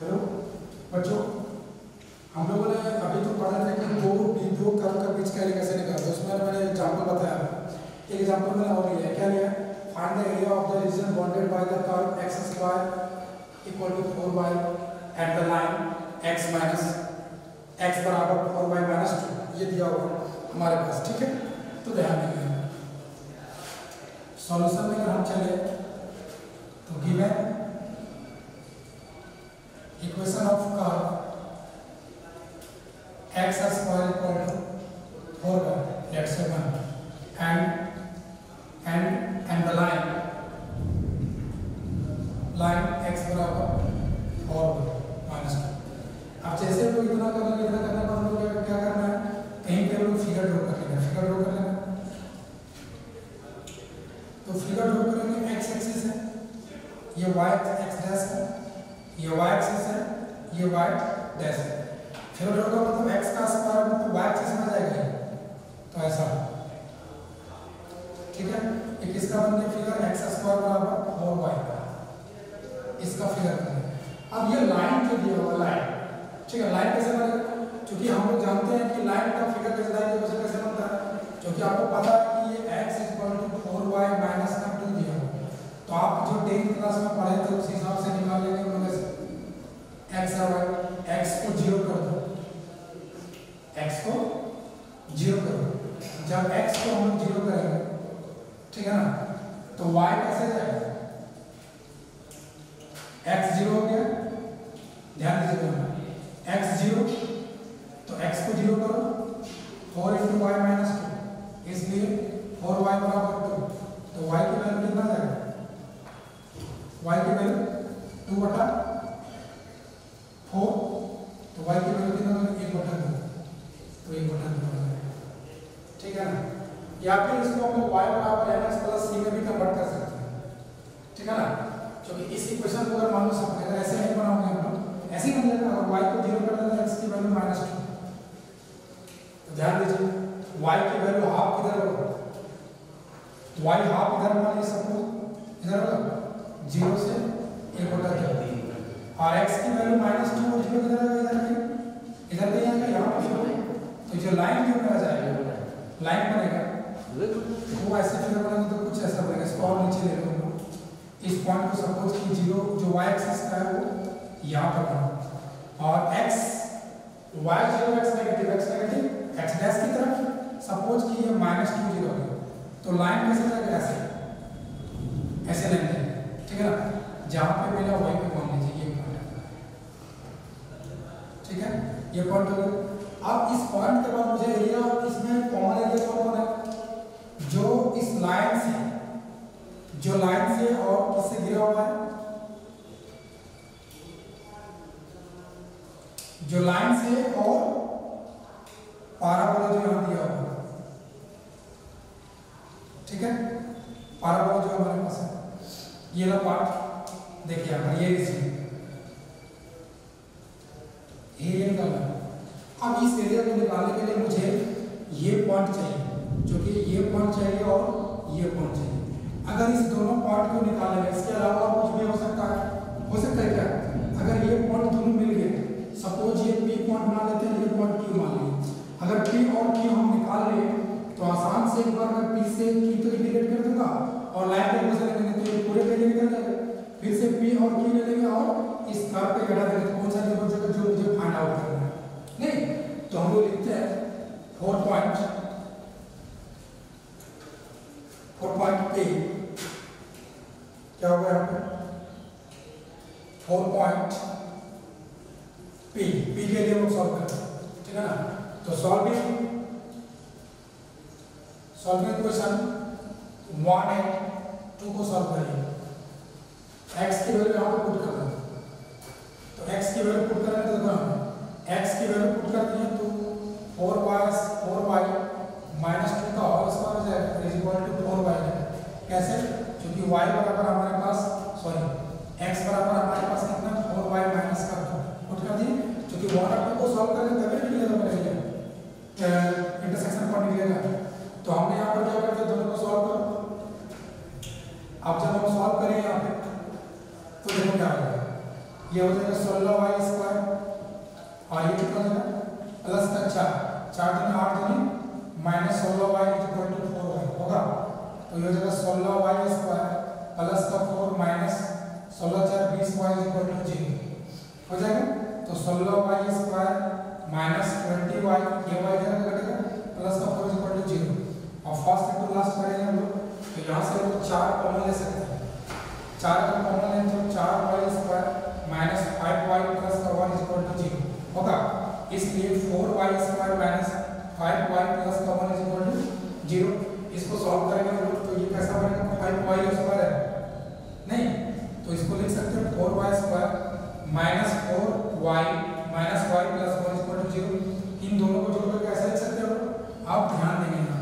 Hello बच्चों, हम लोगों ने अभी तो पढ़ा था कि दो कर्व का बीच का एरिया कैसे निकालते हैं। उसमें मैंने एग्जांपल बताया। एक एग्जांपल मैंने और लिया है। क्या लिया? Find the area of the region bounded by the curve x square equal to 4y at the line x minus x बराबर 4y माइनस 2। ये दिया हुआ हमारे पास, ठीक है। तो ध्यान देंगे सॉल्यूशन में अगर हम चले तो given equation of curve x square equal to 4y let's say 1 and the line x बराबर 4y माइनस 2। अब जैसे लोग इतना करना तो हम लोग क्या करना है, कहीं पे लोग फिगर ड्रॉ कर लेना। फिगर ड्रॉ कर लेना तो फिगर ड्रॉ करेंगे। x एक्सिस है, ये y x डैश है, ये y एक्सिस है, ये y डैश है। फिगर ड्रॉ का मतलब x का स्क्वायर मतलब y एक्सिस में जाएगा, तो ऐसा, ठीक है। ये किसका बन गया फिगर? x स्क्वायर बराबर 4y का, इसका फिगर करें। अब ये लाइन जो दिया हुआ लाइन, ठीक है, लाइन कैसे बनेगा? क्योंकि हम लोग जानते हैं कि लाइन का फिगर कैसे बनता है, क्योंकि आपको पता है कि ये x equal to 4y minus का 2 दिया हुआ। तो आप जो 10th क्लास में पढ़े थे उस हिसाब से निकाल लेंगे। x और y, x को 0 कर दो, x को 0 कर दो। जब x को हम 0 करेंगे, ठीक है ना, तो y कैसे जाएगा? x 0 हो गया, ध्यान दीजिएगा। x 0 तो x को 0 करो, 4 इंटू वाई माइनस 2, इसलिए 4y बराबर 2। तो y की वैल्यू कितना जाएगा? y की वैल्यू 2/4, तो y की वैल्यू कितना होगा? 1/2, तो 1/2, ठीक है ना। या फिर इसको हम लोग y बराबर mx प्लस c में भी कन्वर्ट कर सकते हैं, ठीक है ना। क्योंकि इस इक्वेशन को अगर मान लो सब अगर ऐसे नहीं बनाओगे हम लोग, ऐसे ही बन जाएगा। अगर y को 0 कर देना, x की वैल्यू -2, तो ध्यान दीजिए y की वैल्यू हाफ किधर होगा? y हाफ इधर मान लीजिए सपोज इधर होगा 0 से 1/2, और x की वैल्यू -2 और 0 किधर होगा? इधर नहीं आएगा, यहाँ पे। तो जो लाइन जो मेरा जाएगा, लाइन बनेगा वो ऐसे फिगर बनाएंगे तो कुछ ऐसा बनेगा। इसको और नीचे ले लो, इस पॉइंट को सपोज कि 0 जो y एक्सिस का है वो यहाँ पर बना, और x y 0 x negative x dash की तरफ सपोज कि ये -2 0 हो गया। तो लाइन कैसे जाएगा? ऐसे लेंगे, ठीक है ना। जहाँ पे मिला वहीं पे मान लीजिए ये पॉइंट है, ठीक है, ये पॉइंट हो गया। अब इस पॉइंट के बाद मुझे एरिया, इसमें कॉमन एरिया कौन है? जो इस लाइन से, जो लाइन से और किससे घिरा हुआ है? जो लाइन से और पैराबोला जो यहां दिया हुआ है, ठीक है। पैराबोला जो हमारे पास है, ये वाला पार्ट देखिए यहाँ, ये एरिया निकालना। अब इस एरिया को निकालने के लिए मुझे ये पॉइंट चाहिए, जो कि ये पॉइंट चाहिए और ये पॉइंट चाहिए। अगर इस दोनों पॉइंट को निकालेंगे, इसके अलावा और कुछ भी हो सकता है क्या? अगर ये पॉइंट दोनों मिल गए, सपोज ये P पॉइंट मान लेते हैं, ये पॉइंट Q मान लिए। अगर P और Q हम निकाल लें तो आसान से एक बार मैं P से Q तो इंटीग्रेट कर दूंगा, और लाइन के ऊपर से लेंगे तो ये पूरे पे निकल जाएगा। फिर से P और Q ले लेंगे और इस कर्व पे घटा देंगे। कौन सा जो मुझे फाइंड आउट करना है, नहीं तो हम लोग लिखते हैं 4 पॉइंट P, क्या होगा यहाँ पे? 4 पॉइंट P के लिए हम सॉल्व करते हैं, ठीक है ना। तो सॉल्विंग क्वेश्चन 1 है, 2 को सॉल्व करिए। x की वैल्यू यहाँ पे पुट करना है, तो x की वैल्यू पुट करने तो देखो x की वैल्यू पुट करते हैं तो 4y माइनस 2 का होल स्क्वायर हो जाएगा इज इक्वल टू 4y। कैसे? क्योंकि y बराबर हमारे पास, x बराबर हमारे पास कितना? 4y माइनस का 2 पुट कर दिए। क्योंकि 1 और 2 को सॉल्व करेंगे तभी निकलेगा, इंटरसेक्शन पॉइंट निकलेगा। तो हमने यहाँ पर क्या करते हैं, दोनों को सॉल्व करो। अब जब हम सॉल्व करें यहाँ पे तो देखो क्या होगा, ये हो जाएगा 16y स्क्वायर और ये कितना हो जाएगा प्लस का 4 दूनी 8 दूनी minus 16y equal to 4y होगा। तो ये हो जाएगा 16y स्क्वायर प्लस का 4 माइनस 16 4 20y इक्वल टू 0 हो जाएगा। तो 16y स्क्वायर माइनस 20y ये y इधर घटेगा प्लस का 4 इक्वल टू 0 और फर्स्ट इंटू लास्ट करेंगे हम लोग। तो यहाँ से हम लोग 4 कॉमन ले सकते हैं। 4 का कॉमन लें तो 4y square minus 5y plus का 1 इक्वल टू 0 होगा। इसलिए 4y square minus 5y plus का 1 इक्वल टू 0। इसको सॉल्व करेंगे हम लोग तो ये कैसा बनेगा 5y स्क्वायर है नहीं, तो इसको लिख सकते हैं 4y square minus 4y minus y plus 1 equal to 0। इन दोनों को जोड़कर कैसे लिख सकते हो आप ध्यान देंगे यहाँ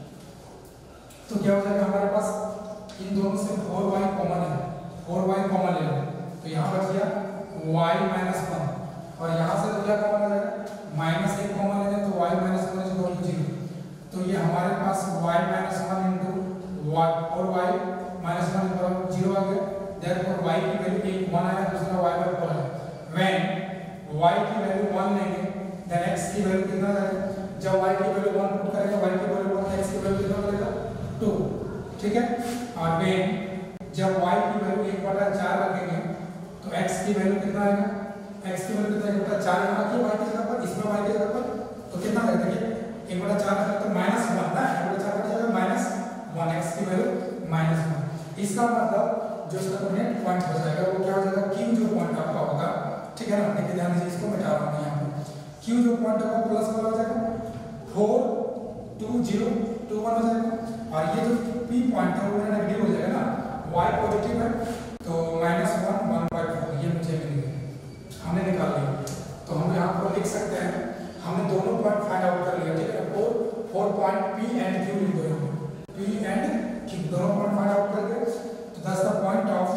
तो क्या हो जाएगा हमारे पास इन दोनों से 4y कॉमन है, 4y कॉमन ले लो तो यहाँ बच गया y माइनस 1 और यहाँ से तो क्या कॉमन आ जाएगा माइनस 1 कॉमन ले तो y माइनस 1 इक्वल टू 0। तो ये हमारे पास y माइनस 1 इंटू y और y माइनस 1 इक्वल टू 0 आ गया। देयरफॉर y की वैल्यू एक 1 आया दूसरा y पर 4 है। व्हेन y की वैल्यू 1 लेंगे देन x की वैल्यू कितना आएगा। जब y की वैल्यू 1 पुट करेंगे y की वैल्यू 1 x की वैल्यू कितना मिलेगा 2 ठीक है। और व्हेन जब y की वैल्यू 1/4 रखेंगे तो x की वैल्यू कितना आएगा x की वैल्यू कितना 1/4 यहाँ रखिए y की जगह पर इसमें y की जगह पर तो कितना आएगा देखिए 1/4 रखें तो माइनस 1 ना 1/4 की जगह माइनस 1 x की वैल्यू माइनस 1। इसका मतलब जो इसका कोऑर्डिनेट पॉइंट हो जाएगा वो क्या हो जाएगा q जो पॉइंट आपका होगा ठीक है ना। देखिए ध्यान से इसको मिटा रहा हूं यहां पे q जो पॉइंट होगा प्लस वाला हो जाएगा 4 2 0 2 1 हो जाएगा और ये जो p पॉइंट है वो मेरा नेगेटिव हो जाएगा ना y पॉजिटिव है तो -1 1/4 ये मुझे मिल गया हमने निकाल लिया। तो हम यहां पर लिख सकते हैं हमने दोनों पॉइंट फाइंड आउट कर लिया ठीक है। 4 पॉइंट p एंड q लिख दो यहां p एंड q दोनों पॉइंट फाइंड आउट कर दिए। तो that's the point of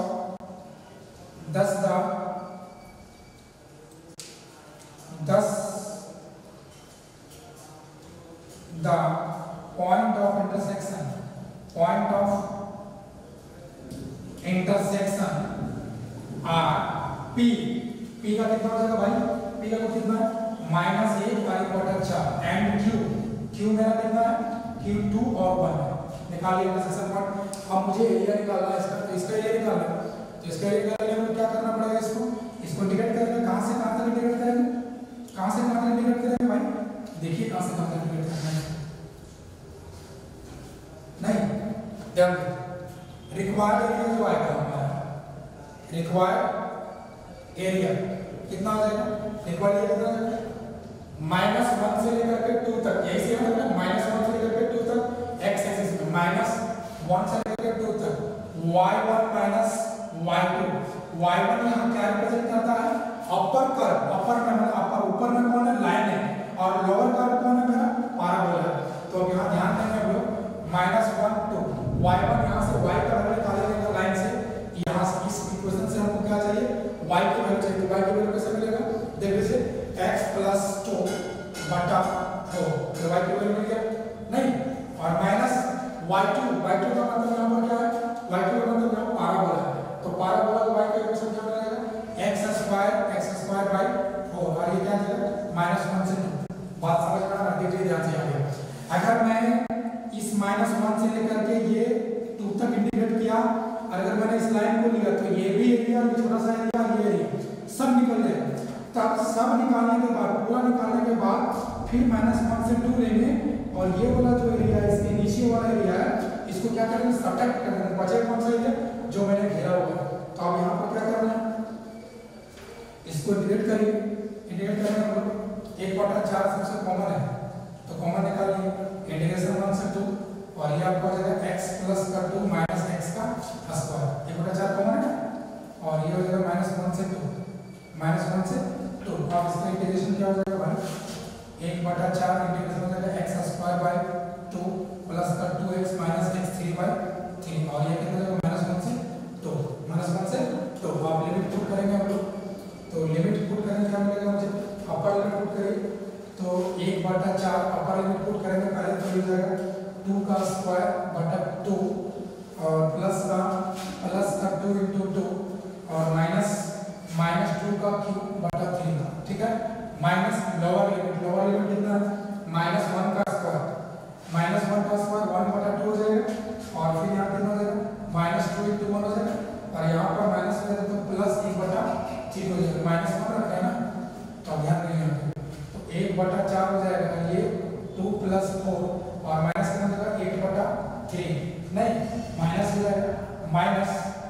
thus the point of intersection are p का कितना हो जाएगा भाई p का कितना है -1/4 एंड q मेरा कितना है q2 और 1 है। निकाल लिया इंटरसेक्शन पॉइंट। अब मुझे एरिया निकालना है इसका तो इसका एरिया निकालना है तो इसका एरिया निकालने में क्या करना पड़ेगा इसको इंटीग्रेट करेंगे। कहां से कहां तक इंटीग्रेट करेंगे कहां से कहां तक इंटीग्रेट करेंगे भाई देखिए कहां से कहां तक इंटीग्रेट करना है नहीं ध्यान दो। रिक्वायर्ड एरिया जो आएगा हमारा रिक्वायर्ड एरिया कितना हो जाएगा रिक्वायर्ड एरिया कितना हो जाएगा -1 से लेकर के 2 तक यही से मतलब -1 से लेकर के 2 तक x एक्सिस में -1 से लेकर 2 तक y1 माइनस y2 y1 यहाँ क्या रिप्रेजेंट करता है अपर कर्व अपर में मतलब अपर ऊपर में कौन है लाइन है और लोअर कर्व कौन है मेरा पैराबोला है। तो अब यहाँ ध्यान देंगे हम लोग -1 2 y1 यहाँ से y का वैल्यू निकालेंगे लाइन से यहाँ से इस इक्वेशन से हमको क्या चाहिए y की वैल्यू चाहिए। तो y की वैल्यू कैसे मिलेगा देख लीजिए x + 2 बटा 4 तो y की वैल्यू मिल गया नहीं और माइनस y2 का मतलब यहाँ पर क्या है y2 का मतलब यहाँ पैराबोला है तो पैराबोला y का इक्वेशन क्या बनेगा x² by 4 और ये क्या जाएगा -1 से 2। बात समझ में आ रहा है देखिए ध्यान से आगे अगर मैं इस -1 से लेकर के ये 2 तक इंटीग्रेट किया अगर मैंने इस लाइन को लिया तो ये भी एरिया ये छोटा सा एरिया ये एरिया सब निकल जाएगा। तब सब निकालने के बाद पूरा निकालने के बाद फिर -1 से 2 लेंगे और ये वाला जो एरिया है इसके नीचे वाला एरिया है इसको क्या करेंगे सब्ट्रैक्ट कर देंगे बचे कौन सा एरिया जो मैंने घेरा हुआ है। तो अब यहाँ पर क्या करना है इसको इंटीग्रेट करिए इंटीग्रेट करने हम लोग 1/4 सबसे कॉमन है तो कॉमन निकाल लिए इंटीग्रेशन 1 से 2 और ये आपको आ जाएगा x + 2 - x का स्क्वायर 1/4 कॉमन है और ये हो जाएगा -1 से 2 -1 से 2। अब इसका इंटीग्रेशन क्या हो जाएगा भाई 1/4 इंटीग्रेशन हो जाएगा x² 2 + 2x - x 3/3 और ये कितना हो जाएगा -1 से 2 -1 से 2। आप लिमिट पुट करेंगे हम लोग तो लिमिट पुट करेंगे क्या मिलेगा मुझे अपर लिमिट पुट करिए तो 1/4 अपर लिमिट पुट करेंगे पहले तो हो जाएगा 2 का स्क्वायर बटा 2 और प्लस का 2 into 2 और माइनस -2 का क्यूब बटा 3 का, ठीक है। माइनस लोअर लिमिट कितना है, -1 का स्क्वायर, -1 का स्क्वायर 1 बटा 2 हो जाएगा, और फिर यहाँ कितना हो जाएगा, -2 × 1 हो जाएगा, और यहाँ पर माइनस हो जाएगा तो +1 बटा 3 हो जाएगा, -1 रखा है ना, तो ध्यान देंगे यहाँ पे, तो 1 बटा 4 हो जाएगा, ये 2 + 4 और माइनस कितना हो जाएगा 1 बटा 3, नहीं माइनस हो जाएगा, माइनस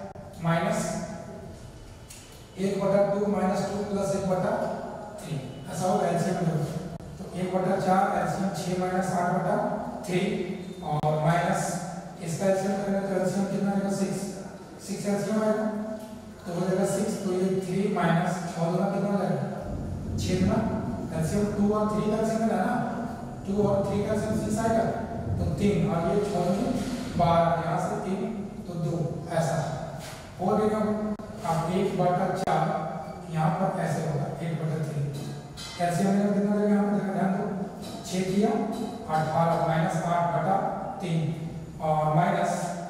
1 बटा 2 -2 + 1 बटा 3, ऐसा होगा एलसीएम में, तो 1 बटा 4 एलसीएम 6 - 8 बटा 3, और माइनस इसका एलसीएम करेंगे तो एलसीएम कितना आएगा 6 एलसीएम आएगा, तो हो जाएगा 6, तो ये 3 माइनस 6 दूना कितना हो जाएगा 6 दूना, एलसीएम 2 और 3 का एलसीएम है ना, 2 और 3 का एलसीएम 6 आएगा, तो 3 और ये 6 में 12, यहाँ से 3 तो 2, ऐसा हो गया। अब 1 बटा 4 यहाँ पर ऐसे होगा 1 बटा 3, एलसीएम में कितना देगा यहाँ पर ध्यान दो, 6 किया 18 -8 बटा 3, और माइनस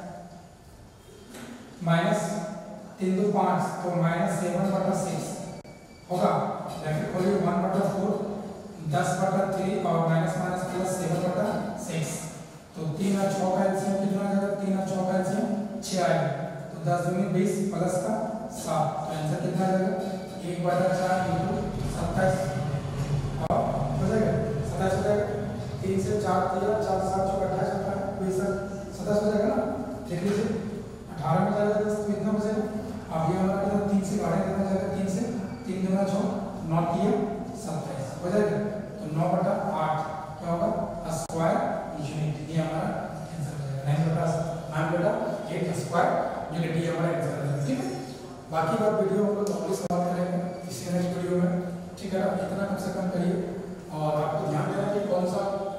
3 2 5, तो -7 बटा 6 होगा, ब्रैकेट खोलिए 1 बटा 4 10 बटा 3 और माइनस +7 बटा 6, तो 3 और 6 का एलसीएम कितना आ जाएगा, 3 और 6 का एलसीएम 6 आएगा, तो 10 दूनी 20 प्लस का 7, तो आंसर कितना आ जाएगा 1 बटा 4 × 27, और हो जाएगा 27 हो जाएगा, 3 से 4 दिया 4 7 6 28 होता है, 27 हो जाएगा ना, देख लीजिए 18 में जाएगा 10 तो कितना बचेगा, अब ये हमारा कितना 3 से बाहर कितना जाएगा, 3 से 3 दूना 6 9 किया 27 हो जाएगा, तो 9 बटा 8 क्या होगा स्क्वायर यूनिट, ये हमारा आंसर हो जाएगा, 9 बटा 8 स्क्वायर यूनिट, ये हमारा आंसर हो जाएगा, ठीक है। बाकी बात वीडियो हम लोग अगले सवाल करेंगे इसी नेक्स्ट वीडियो में, ठीक है। इतना कम से कम करिए, और आपको ध्यान देना कि कौन सा